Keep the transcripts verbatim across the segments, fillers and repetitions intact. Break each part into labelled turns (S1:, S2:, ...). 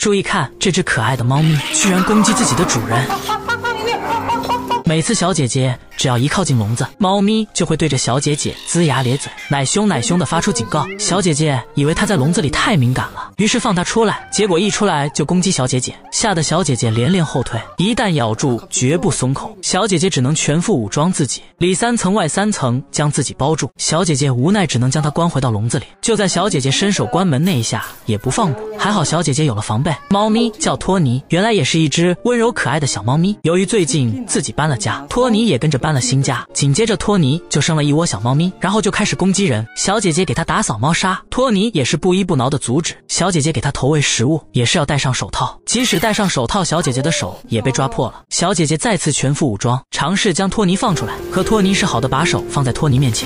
S1: 注意看，这只可爱的猫咪居然攻击自己的主人。每次小姐姐只要一靠近笼子，猫咪就会对着小姐姐龇牙咧嘴，奶凶奶凶的发出警告。小姐姐以为她在笼子里太敏感了，于是放她出来，结果一出来就攻击小姐姐，吓得小姐姐连连后退，一旦咬住绝不松口。小姐姐只能全副武装自己，里三层外三层将自己包住。小姐姐无奈只能将她关回到笼子里。就在小姐姐伸手关门那一下也不放过，还好小姐姐有了防备。猫咪叫托尼，原来也是一只温柔可爱的小猫咪。由于最近自己搬了家，托尼也跟着搬了新家，紧接着托尼就生了一窝小猫咪，然后就开始攻击人。小姐姐给他打扫猫砂，托尼也是不依不挠的阻止。小姐姐给他投喂食物，也是要戴上手套，即使戴上手套，小姐姐的手也被抓破了。小姐姐再次全副武装，尝试将托尼放出来，可托尼是好的把手放在托尼面前，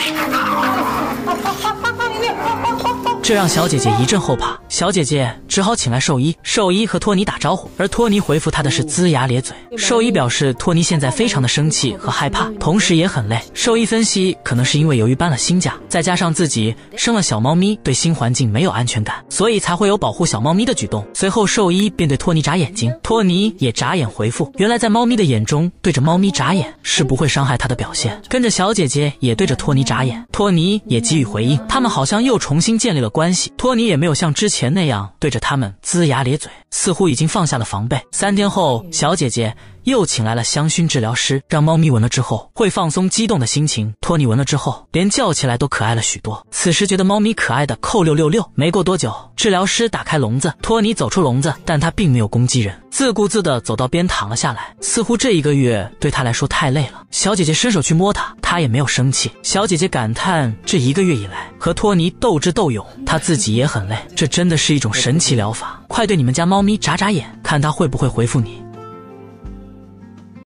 S1: 这让小姐姐一阵后怕，小姐姐只好请来兽医，兽医和托尼打招呼，而托尼回复她的是龇牙咧嘴。兽医表示托尼现在非常的生气和害怕，同时也很累。兽医分析，可能是因为由于搬了新家，再加上自己生了小猫咪，对新环境没有安全感，所以才会有保护小猫咪的举动。随后兽医便对托尼眨眼睛，托尼也眨眼回复，原来在猫咪的眼中，对着猫咪眨眼是不会伤害它的表现。跟着小姐姐也对着托尼眨眼，托尼也给予回应，他们好像又重新建立了关系。托尼也没有像之前那样对着他们龇牙咧嘴，似乎已经放下了防备。三天后，小姐姐又请来了香薰治疗师，让猫咪闻了之后会放松激动的心情。托尼闻了之后连叫起来都可爱了许多，此时觉得猫咪可爱的扣六六六。没过多久，治疗师打开笼子，托尼走出笼子，但他并没有攻击人，自顾自地走到边躺了下来，似乎这一个月对他来说太累了。小姐姐伸手去摸他，他也没有生气。小姐姐感叹这一个月以来和托尼斗智斗勇，她自己也很累，这真的是一种神奇疗法。快对你们家猫咪眨眨眼，看它会不会回复你。